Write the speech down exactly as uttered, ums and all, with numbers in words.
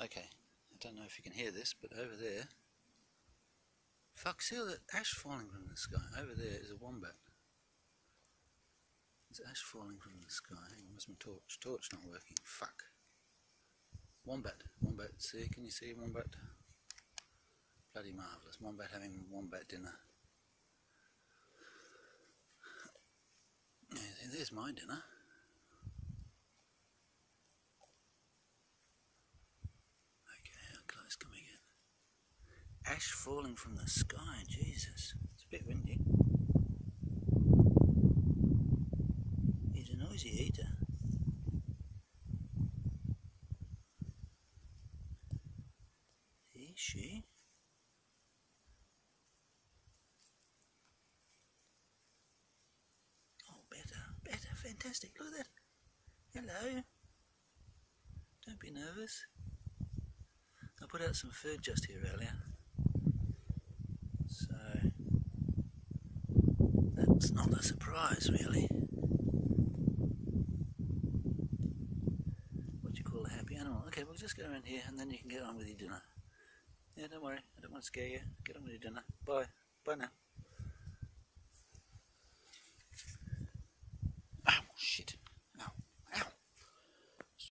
Okay, I don't know if you can hear this, but over there, fuck, see all that ash falling from the sky? Over there is a wombat. There's ash falling from the sky. Hang on, where's my torch? Torch not working, fuck. Wombat, wombat, see, can you see wombat? Bloody marvellous, wombat having wombat dinner. Yeah, there's my dinner. Ash falling from the sky, Jesus. It's a bit windy. He's a noisy eater. Is she? Oh, better, better, fantastic. Look at that. Hello. Don't be nervous. I put out some food just here earlier. So, that's not a surprise really. What do you call a happy animal? Okay, we'll just go around here and then you can get on with your dinner. Yeah, don't worry, I don't want to scare you. Get on with your dinner. Bye. Bye now.